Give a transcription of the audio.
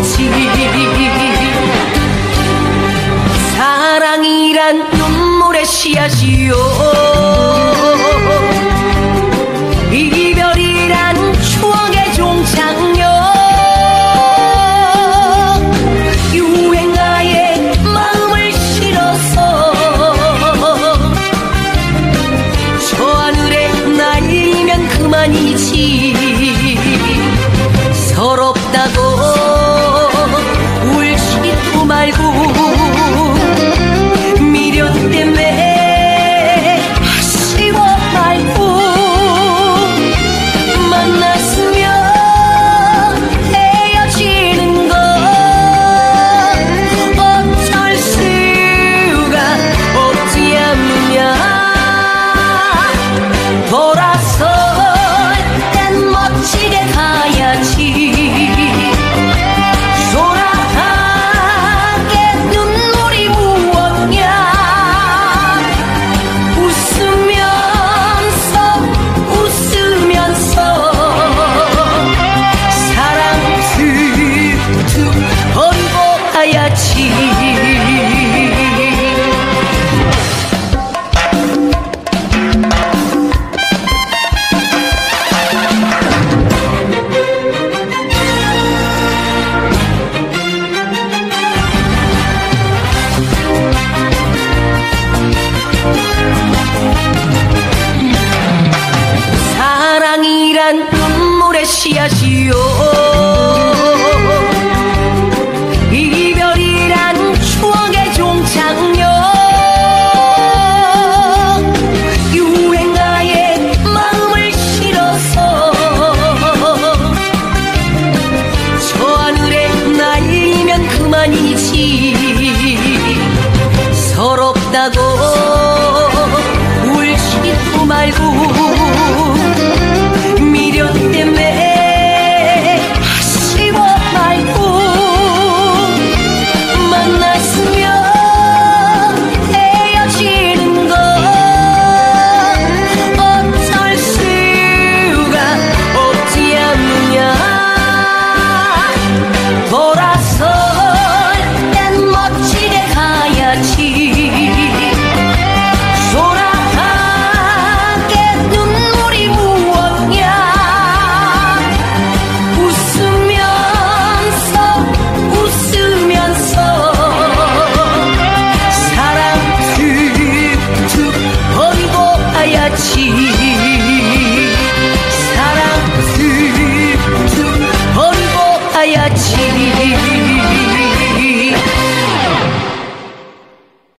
그만이지. 사랑이란 눈물의 씨앗이요, 이별이란 추억의 종착역. 유행가에 마음을 실어서 저 하늘에 날리면 그만이지. 서럽다고 울지도 말고 미련 때문에 아쉬워 말고 만났으면 헤어지는 것 어쩔 수가 없지 않느냐. 돌아설 땐 멋지게 가야지. 사랑이란 눈물의 씨앗이요, 이별이란 추억의 종착역. 유행가에 마음을 실어서 저 하늘에 날리면 그만이지. 서럽다고 울지도 말고 미련 때문에 아쉬워 말고 만났으면 헤어지는 것 어쩔 수가 없지 않느냐. 돌아설 땐 멋지게 가야지. 사랑 툭툭 버리고 가야지.